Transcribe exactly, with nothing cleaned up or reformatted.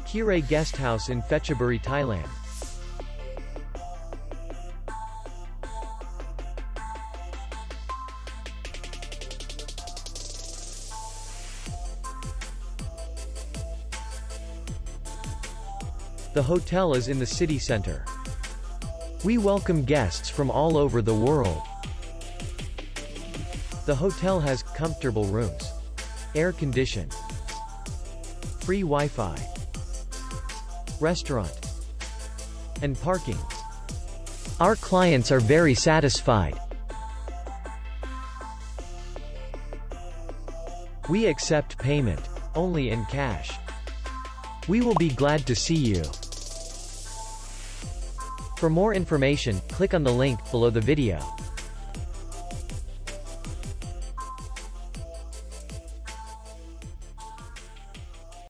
Keeree Guesthouse in Phetchaburi, Thailand. The hotel is in the city center. We welcome guests from all over the world. The hotel has comfortable rooms, air-conditioned, free Wi-Fi, restaurant, and parking. Our clients are very satisfied. We accept payment only in cash. We will be glad to see you. For more information, click on the link below the video.